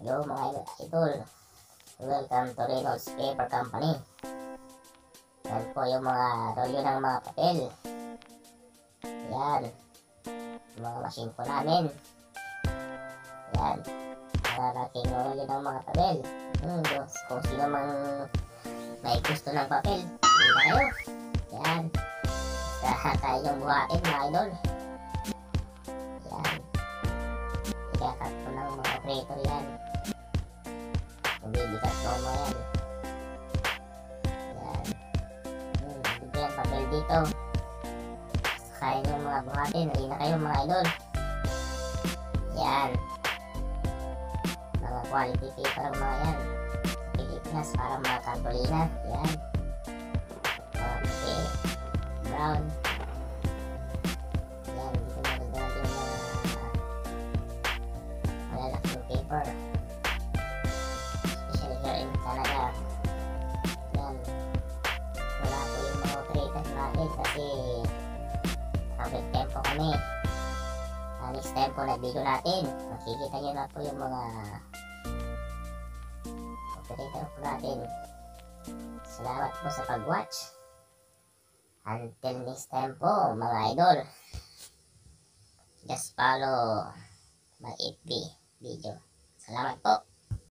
Hello mga idol, welcome to Reynolds Paper Company. Yan po yung mga rolyo ng mga papel. Yan, yung mga machine po namin. Yan, malalaking rolyo ng mga papel. Kung sino mang may gusto ng papel, hindi na kayo. Yan, kaya yung buhatin mga idol. Yan, ikakat po ng mga operator yan. Bibigat mo mo yan. Yan. Bigyan papel dito. Kaya nyo mga buhatin. Hali na kayo mga idol. Yan. Mga quality paper mga yan. Sa Pilipinas para mga kartolina. Yan. Mga puti. Brown. Yan. Dito magagawin yung mga malalaking paper. Talaga yan, wala po yung mga operators natin kasi kapit tempo kami. Next time po na video natin makikita nyo na po yung mga operator po natin. Salamat po sa pag-watch. Until next time po mga idol, just follow my FB video. Salamat po.